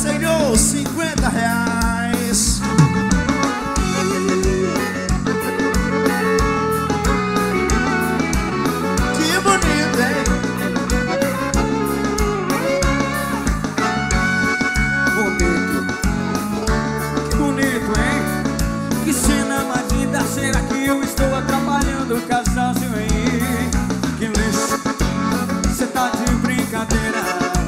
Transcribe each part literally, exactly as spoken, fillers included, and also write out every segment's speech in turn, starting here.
Senhor, cinquenta reais. Que bonito, hein? Bonito. Que bonito, hein? Que cena mais linda. Será que eu estou atrapalhando o casalzinho aí? Que lixo, cê tá de brincadeira.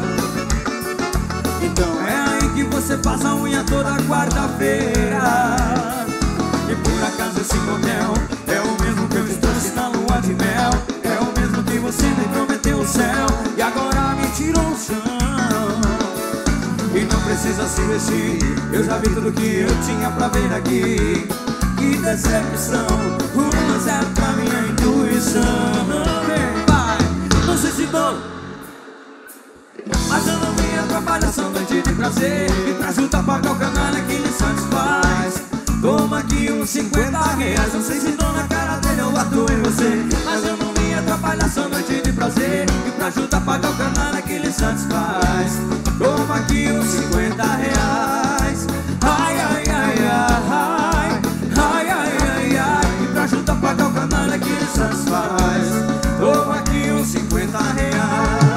Então é aí que você passa a unha toda quarta-feira. E por acaso esse motel é o mesmo que eu estou na lua de mel. É o mesmo que você me prometeu o céu e agora me tirou o chão. E não precisa se vestir, eu já vi tudo que eu tinha pra ver aqui. Que decepção, uma zero pra minha intuição. Vai, não sei se dou, mas eu não me atrapalho, só noite de prazer. E pra juntar pagar o canalha que lhe satisfaz. Toma aqui uns cinquenta reais. Não sei se dou na cara dele ou bato em você, mas eu não me atrapalho, só noite de prazer. E pra juntar pagar o canalha que lhe satisfaz. Toma aqui uns cinquenta reais. Ai, ai, ai, ai. Ai, ai, ai, ai. E pra juntar pagar o canalha que lhe satisfaz. Toma aqui uns cinquenta reais.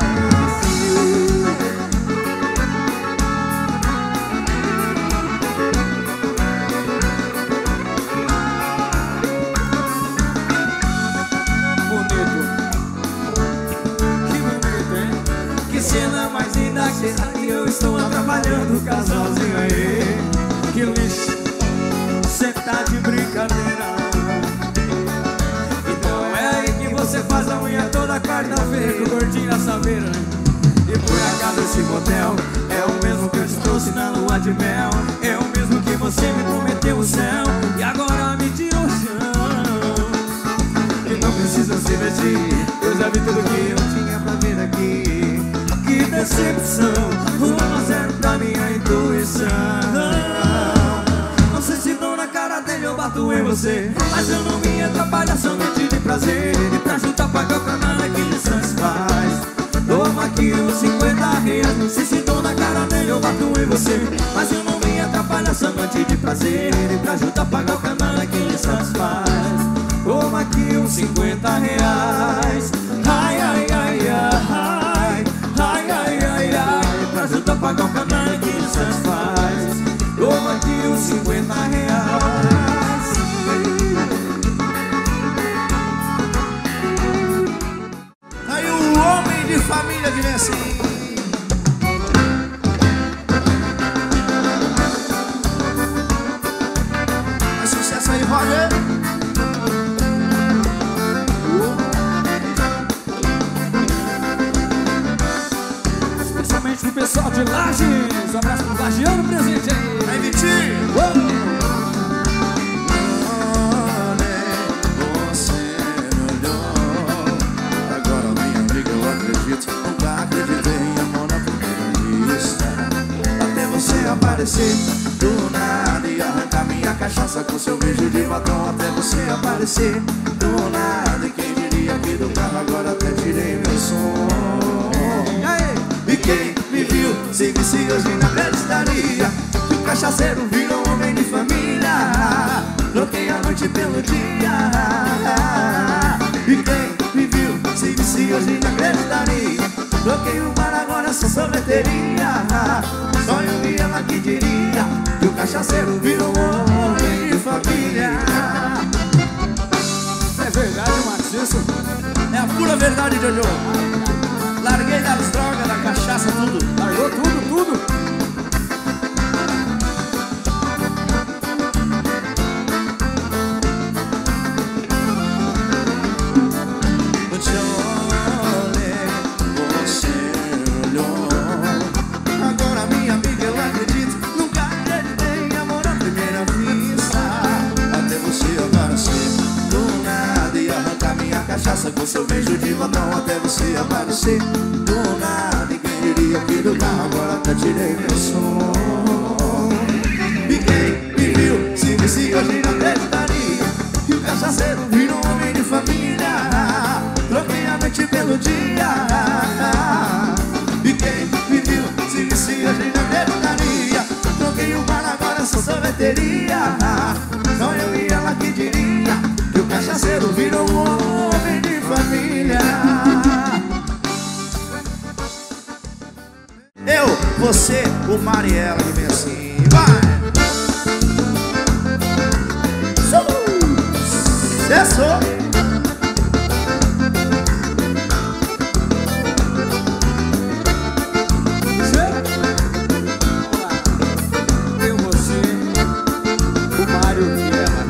Cena mais linda, será que eu estou atrapalhando o casalzinho aí? Que lixo, cê tá de brincadeira. Então é aí que você faz a unha toda quarta-feira com o gordinho na saveira. E por acaso esse motel é o mesmo que eu te trouxe na lua de mel. É o mesmo que você me prometeu o céu e agora me tirou o chão. E não precisa se vestir, eu já vi tudo que eu tinha pra ver aqui. Que decepção, um a zero pra minha intuição. Não sei se dou na cara dele ou bato em você, mas eu não me atrapalho, só noite de prazer. E pra juntar pagar o canal é que lhe satisfaz. Toma aqui uns cinquenta reais. Não sei se dou na cara dele ou bato em você, mas eu não me atrapalho, só noite de prazer. E pra juntar pagar o canal é que lhe satisfaz. Toma aqui uns cinquenta reais. Ai, ai, ai, ai. Ai, ai, ai, ai. Pra juntar pagar o canal que lhe satisfaz. Toma aqui uns cinquenta reais. Aí o homem de família que vem assim. Mais sucesso aí, Roger. O pessoal de Lages, um abraço pro Lagiano presente aí. Aí, Vitinho. Você olhou. Agora, minha amiga, eu acredito. Nunca acreditei em amor na primeira vista. Até você aparecer do nada e arrancar minha cachaça com seu beijo de batom. Até você aparecer do nada. E quem diria que do carro agora até tirei meu som. E quem me viu se visse hoje não acreditaria que o cachaceiro virou um homem de família. Troquei a noite pelo dia. E quem me viu se visse hoje não acreditaria. Troquei o bar, agora sou sorveteria. Só eu e ela que diria que o cachaceiro virou um homem de família. É verdade, Max, isso é a pura verdade, Jojo. Larguei das drogas, da cachaça, tudo. Largou tudo, tudo. Você olhou. Agora, minha amiga, eu acredito. Nunca acreditei em amor à primeira vista. Até você aparecer do nada e arrancar minha cachaça com seu beijo de batom. Até você aparecer do nada. E quem diria que do carro agora até tirei meu som. E quem me viu se visse hoje não acreditaria que o cachaceiro virou um homem de família. Troquei a noite pelo dia. E quem me viu se visse hoje não acreditaria bilheteria. Só eu e ela que diria que o cachaceiro virou um homem de família. Eu, você, o Mariela que vem assim, vai! Sucesso! Eu, você, o Mário Guerra.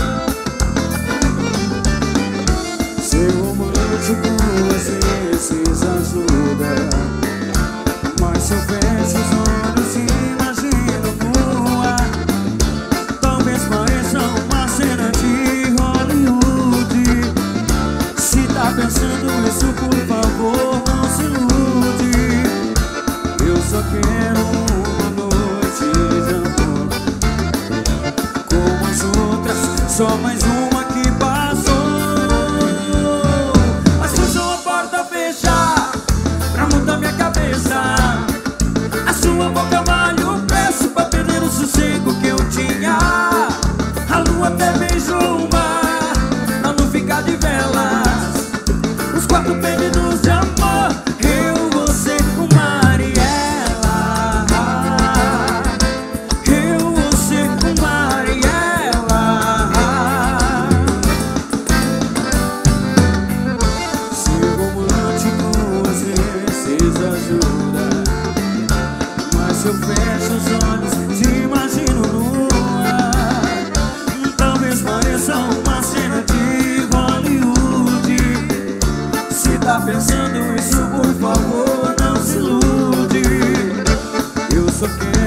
Ser romântico às vezes ajuda, mas se eu fecho os olhos e imagino nua, talvez pareça uma cena de Hollywood. Se tá pensando isso, por favor, não se ilude. Eu só quero uma noite de amor como as outras, só mais uma que passou. Mas foi só a porta fechar pra mudar minha cabeça. A sua boca malha o preço pra perder o sossego que eu tinha. A lua até beijou o mar pra não ficar de velas. Os quatro pedidos de amor, eu, você, o Mariela. Eu, você, o Mariela. Ser romântico às vezes ajuda, mas se eu fecho os olhos te imagino nua, talvez pareça uma cena de Hollywood. Se tá pensando isso, por favor, não se ilude. Eu só quero